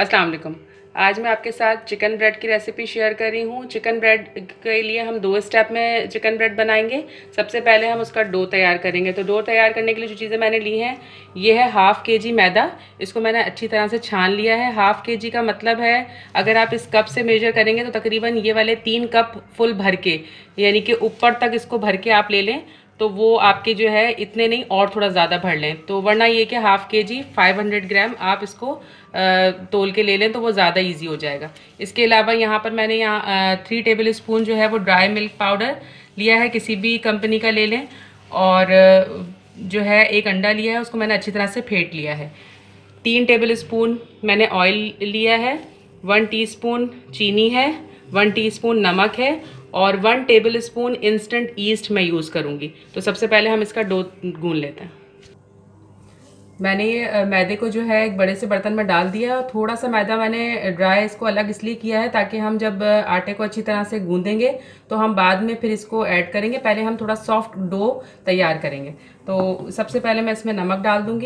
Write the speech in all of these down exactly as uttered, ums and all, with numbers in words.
अस्सलाम वालेकुम। आज मैं आपके साथ चिकन ब्रेड की रेसिपी शेयर कर रही हूँ। चिकन ब्रेड के लिए हम दो स्टेप में चिकन ब्रेड बनाएंगे। सबसे पहले हम उसका डो तैयार करेंगे। तो डो तैयार करने के लिए जो चीज़ें मैंने ली हैं, ये है हाफ़ के जी मैदा। इसको मैंने अच्छी तरह से छान लिया है। हाफ़ के जी का मतलब है, अगर आप इस कप से मेजर करेंगे तो तकरीबन ये वाले तीन कप फुल भर के, यानी कि ऊपर तक इसको भर के आप ले लें तो वो आपके जो है इतने नहीं और थोड़ा ज़्यादा भर लें। तो वरना ये कि हाफ़ के जी फाइव हंड्रेड ग्राम आप इसको तोल के ले लें तो वो ज़्यादा इजी हो जाएगा। इसके अलावा यहाँ पर मैंने यहाँ थ्री टेबल स्पून जो है वो ड्राई मिल्क पाउडर लिया है, किसी भी कंपनी का ले लें। और जो है एक अंडा लिया है, उसको मैंने अच्छी तरह से फेंट लिया है। तीन टेबल स्पून मैंने ऑयल लिया है, वन टीस्पून चीनी है, वन टीस्पून नमक है और one tablespoon instant yeast मैं यूज़ करूँगी। तो सबसे पहले हम इसका डो गूंद लेते हैं। मैंने ये मैदे को जो है एक बड़े से बर्तन में डाल दिया और थोड़ा सा मैदा मैंने ड्राई इसको अलग इसलिए किया है ताकि हम जब आटे को अच्छी तरह से गूंदेंगे तो हम बाद में फिर इसको ऐड करेंगे। पहले हम थोड़ा सॉफ्ट डो तैयार करेंगे। तो सबसे पहले मैं इसमें नमक डाल दूंगी,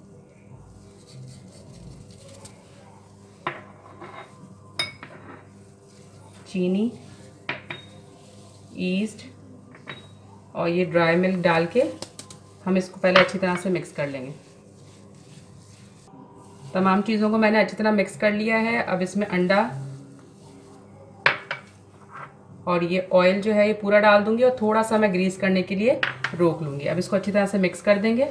चीनी, ईस्ट और ये ड्राई मिल्क डाल के हम इसको पहले अच्छी तरह से मिक्स कर लेंगे। तमाम चीज़ों को मैंने अच्छी तरह मिक्स कर लिया है। अब इसमें अंडा और ये ऑयल जो है ये पूरा डाल दूंगी और थोड़ा सा मैं ग्रीस करने के लिए रोक लूँगी। अब इसको अच्छी तरह से मिक्स कर देंगे।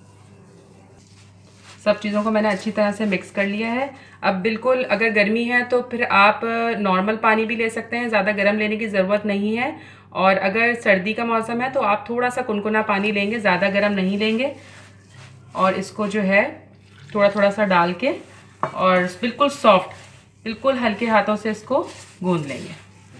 सब चीज़ों को मैंने अच्छी तरह से मिक्स कर लिया है। अब बिल्कुल अगर गर्मी है तो फिर आप नॉर्मल पानी भी ले सकते हैं, ज़्यादा गर्म लेने की ज़रूरत नहीं है। और अगर सर्दी का मौसम है तो आप थोड़ा सा कुनकुना पानी लेंगे, ज़्यादा गर्म नहीं लेंगे। और इसको जो है थोड़ा थोड़ा सा डाल के और बिल्कुल सॉफ्ट, बिल्कुल हल्के हाथों से इसको गूंद लेंगे।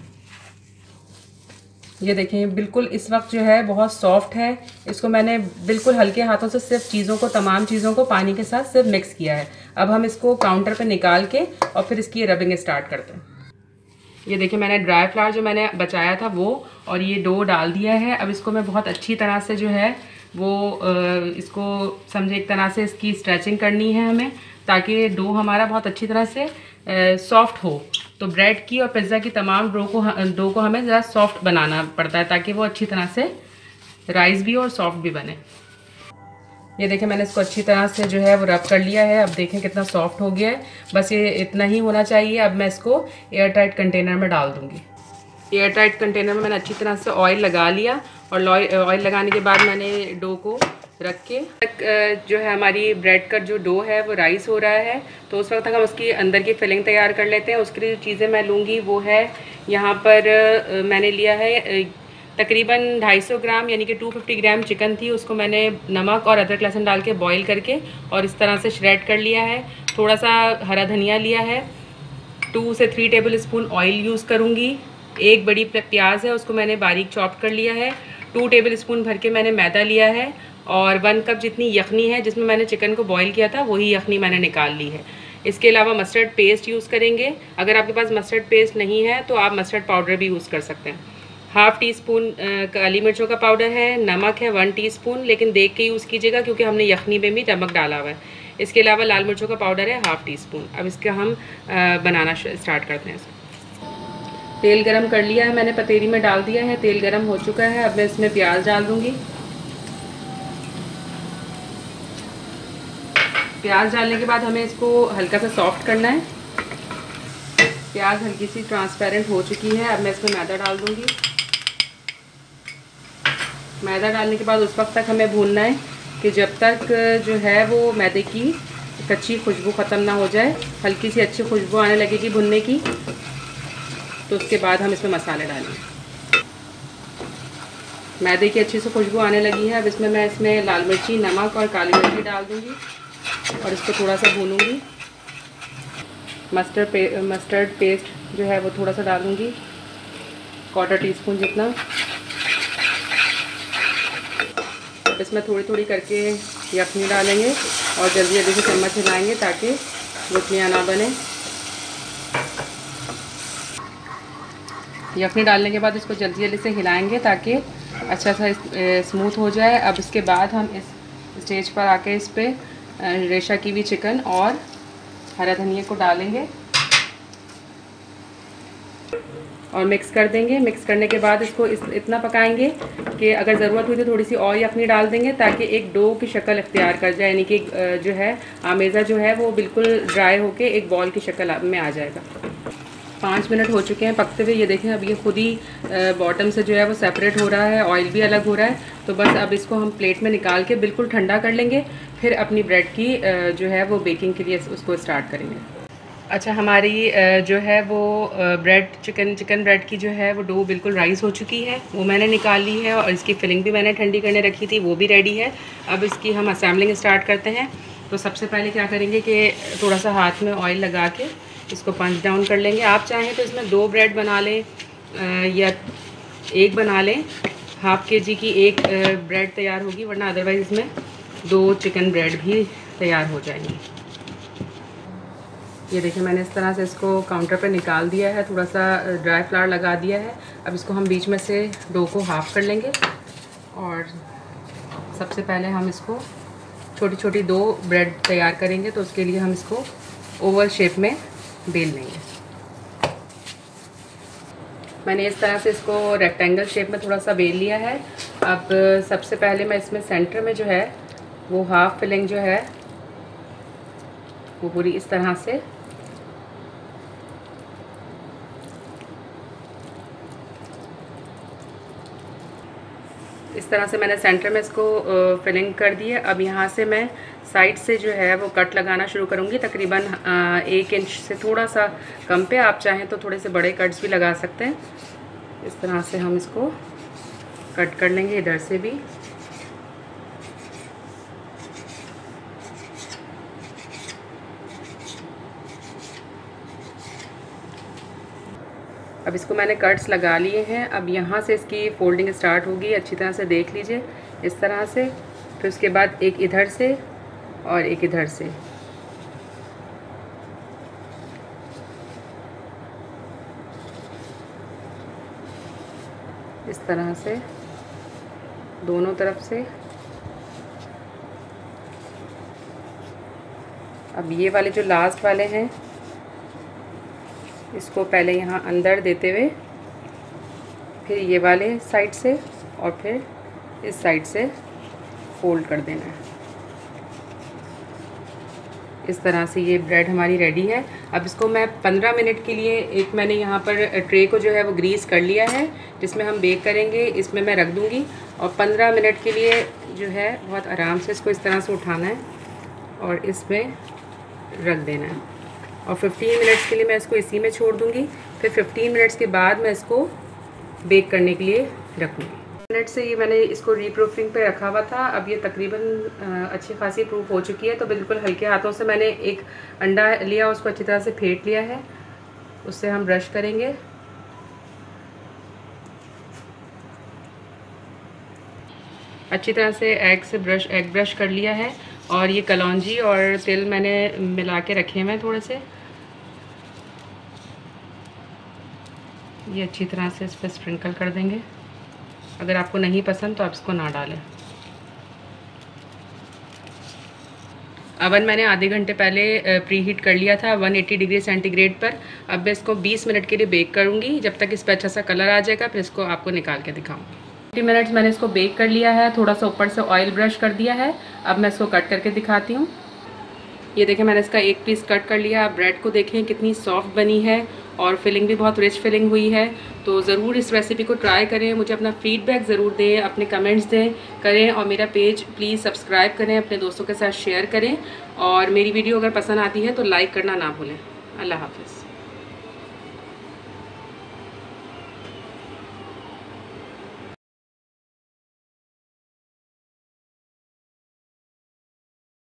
ये देखें, बिल्कुल इस वक्त जो है बहुत सॉफ्ट है। इसको मैंने बिल्कुल हल्के हाथों से सिर्फ चीज़ों को, तमाम चीज़ों को पानी के साथ सिर्फ मिक्स किया है। अब हम इसको काउंटर पे निकाल के और फिर इसकी रबिंग स्टार्ट करते हैं। ये देखिए, मैंने ड्राई फ्लावर जो मैंने बचाया था वो और ये डो डाल दिया है। अब इसको मैं बहुत अच्छी तरह से जो है वो इसको समझे एक तरह से इसकी स्ट्रेचिंग करनी है हमें, ताकि डो हमारा बहुत अच्छी तरह से सॉफ्ट हो। तो ब्रेड की और पिज़्ज़ा की तमाम डो को डो को हमें ज़रा सॉफ्ट बनाना पड़ता है ताकि वो अच्छी तरह से राइस भी और सॉफ्ट भी बने। ये देखें, मैंने इसको अच्छी तरह से जो है वो रब कर लिया है। अब देखें कितना सॉफ्ट हो गया है। बस ये इतना ही होना चाहिए। अब मैं इसको एयर टाइट कंटेनर में डाल दूँगी। एयर टाइट कंटेनर में मैंने अच्छी तरह से ऑयल लगा लिया और ऑयल लगाने के बाद मैंने डो को रख के जो है हमारी ब्रेड का जो डो है वो राइस हो रहा है। तो उस वक्त तक हम उसकी अंदर की फिलिंग तैयार कर लेते हैं। उसके लिए जो चीज़ें मैं लूँगी वो है, यहाँ पर मैंने लिया है तकरीबन ढाई सौ ग्राम यानी कि दो सौ पचास ग्राम चिकन थी। उसको मैंने नमक और अदरक लहसुन डाल के बॉईल करके और इस तरह से श्रेड कर लिया है। थोड़ा सा हरा धनिया लिया है। टू से three tablespoon oil use करूँगी। एक बड़ी प्याज है, उसको मैंने बारीक चॉप कर लिया है। टू टेबल स्पून भर के मैंने मैदा लिया है और वन कप जितनी यखनी है जिसमें मैंने चिकन को बॉईल किया था वही यखनी मैंने निकाल ली है। इसके अलावा मस्टर्ड पेस्ट यूज़ करेंगे। अगर आपके पास मस्टर्ड पेस्ट नहीं है तो आप मस्टर्ड पाउडर भी यूज़ कर सकते हैं। हाफ़ टी स्पून काली मिर्चों का पाउडर है। नमक है वन टीस्पून, लेकिन देख के यूज़ कीजिएगा क्योंकि हमने यखनी में भी नमक डाला हुआ है। इसके अलावा लाल मिर्चों का पाउडर है हाफ़ टी स्पून। अब इसका हम बनाना स्टार्ट करते हैं। तेल गरम कर लिया है मैंने, पतीली में डाल दिया है। तेल गरम हो चुका है। अब मैं इसमें प्याज डाल दूँगी। प्याज डालने के बाद हमें इसको हल्का सा सॉफ्ट करना है। प्याज हल्की सी ट्रांसपेरेंट हो चुकी है। अब मैं इसमें मैदा डाल दूँगी। मैदा डालने के बाद उस वक्त तक हमें भूनना है कि जब तक जो है वो मैदे की कच्ची खुशबू ख़त्म ना हो जाए। हल्की सी अच्छी खुशबू आने लगेगी भुनने की, तो उसके बाद हम इसमें मसाले डालेंगे। मैदे की अच्छी से खुशबू आने लगी है। अब इसमें मैं इसमें लाल मिर्ची, नमक और काली मिर्ची डाल दूँगी और इसको थोड़ा सा भूनूंगी। मस्टर्ड पे मस्टर्ड पेस्ट जो है वो थोड़ा सा डालूँगी, क्वार्टर टी स्पून जितना। अब इसमें थोड़ी थोड़ी करके यखनी डालेंगे और जल्दी जल्दी से चम्मच हिलाएंगे ताकि गुठलियाँ ना बने। यखनी डालने के बाद इसको जल्दी जल्दी से हिलाएंगे ताकि अच्छा सा स्मूथ हो जाए। अब इसके बाद हम इस स्टेज पर आके इस पर रेशा की हुई चिकन और हरा धनिया को डालेंगे और मिक्स कर देंगे। मिक्स करने के बाद इसको इस, इतना पकाएंगे कि अगर ज़रूरत हुई तो थोड़ी सी और यखनी डाल देंगे ताकि एक डो की शक्ल इख्तियार कर जाए, यानी कि जो है आमेज़ा जो है वो बिल्कुल ड्राई होके एक बॉल की शक्ल में आ जाएगा। पाँच मिनट हो चुके हैं पकते हुए। ये देखें अब ये खुद ही बॉटम से जो है वो सेपरेट हो रहा है, ऑयल भी अलग हो रहा है। तो बस अब इसको हम प्लेट में निकाल के बिल्कुल ठंडा कर लेंगे, फिर अपनी ब्रेड की जो है वो बेकिंग के लिए उसको स्टार्ट करेंगे। अच्छा, हमारी जो है वो ब्रेड चिकन चिकन ब्रेड की जो है वो डो बिल्कुल राइस हो चुकी है, वो मैंने निकाल ली है और इसकी फिलिंग भी मैंने ठंडी करने रखी थी, वो भी रेडी है। अब इसकी हम असेंबलिंग स्टार्ट करते हैं। तो सबसे पहले क्या करेंगे कि थोड़ा सा हाथ में ऑयल लगा के इसको पंच डाउन कर लेंगे। आप चाहें तो इसमें दो ब्रेड बना लें या एक बना लें। हाफ के जी की एक ब्रेड तैयार होगी, वरना अदरवाइज़ इसमें दो चिकन ब्रेड भी तैयार हो जाएंगी। ये देखिए मैंने इस तरह से इसको काउंटर पे निकाल दिया है, थोड़ा सा ड्राई फ्लावर लगा दिया है। अब इसको हम बीच में से डो को हाफ़ कर लेंगे और सबसे पहले हम इसको छोटी छोटी दो ब्रेड तैयार करेंगे। तो उसके लिए हम इसको ओवल शेप में बेल लेंगे। मैंने इस तरह से इसको रेक्टेंगल शेप में थोड़ा सा बेल लिया है। अब सबसे पहले मैं इसमें सेंटर में जो है वो हाफ़ फिलिंग जो है वो पूरी इस तरह से इस तरह से मैंने सेंटर में इसको फिलिंग कर दी है। अब यहाँ से मैं साइड से जो है वो कट लगाना शुरू करूँगी, तकरीबन एक इंच से थोड़ा सा कम पे। आप चाहें तो थोड़े से बड़े कट्स भी लगा सकते हैं। इस तरह से हम इसको कट कर लेंगे इधर से भी। अब इसको मैंने कट्स लगा लिए हैं। अब यहाँ से इसकी फोल्डिंग स्टार्ट होगी, अच्छी तरह से देख लीजिए इस तरह से। फिर उसके बाद एक इधर से और एक इधर से। इस तरह से दोनों तरफ से। अब ये वाले जो लास्ट वाले हैं इसको पहले यहाँ अंदर देते हुए, फिर ये वाले साइड से और फिर इस साइड से फोल्ड कर देना है। इस तरह से ये ब्रेड हमारी रेडी है। अब इसको मैं पंद्रह मिनट के लिए, एक मैंने यहाँ पर ट्रे को जो है वो ग्रीस कर लिया है जिसमें हम बेक करेंगे, इसमें मैं रख दूँगी और पंद्रह मिनट के लिए जो है बहुत आराम से इसको इस तरह से उठाना है और इसमें रख देना है। और पंद्रह मिनट्स के लिए मैं इसको इसी में छोड़ दूँगी। फिर पंद्रह मिनट्स के बाद मैं इसको बेक करने के लिए रखूँगी। मिनट से ये मैंने इसको रीप्रूफिंग पे रखा हुआ था। अब ये तकरीबन अच्छी खासी प्रूफ हो चुकी है। तो बिल्कुल हल्के हाथों से मैंने एक अंडा लिया, उसको अच्छी तरह से फेंट लिया है, उससे हम ब्रश करेंगे। अच्छी तरह से एग से ब्रश एग ब्रश कर लिया है और ये कलौंजी और तिल मैंने मिला के रखे हुए हैं थोड़े से। ये अच्छी तरह से इस पर स्प्रिंकल कर देंगे। अगर आपको नहीं पसंद तो आप इसको ना डालें। अवन मैंने आधे घंटे पहले प्री हीट कर लिया था एक सौ अस्सी डिग्री सेंटीग्रेड पर। अब मैं इसको बीस मिनट के लिए बेक करूँगी, जब तक इस पर अच्छा सा कलर आ जाएगा। फिर इसको आपको निकाल के दिखाऊँगी। तीस मिनट्स मैंने इसको बेक कर लिया है, थोड़ा सा ऊपर से ऑयल ब्रश कर दिया है। अब मैं इसको कट करके दिखाती हूँ। ये देखें मैंने इसका एक पीस कट कर लिया। आप ब्रेड को देखें कितनी सॉफ्ट बनी है और फिलिंग भी बहुत रिच फिलिंग हुई है। तो ज़रूर इस रेसिपी को ट्राई करें, मुझे अपना फीडबैक ज़रूर दें, अपने कमेंट्स दें करें और मेरा पेज प्लीज़ सब्सक्राइब करें, अपने दोस्तों के साथ शेयर करें और मेरी वीडियो अगर पसंद आती है तो लाइक करना ना भूलें। अल्लाह हाफ़िज़।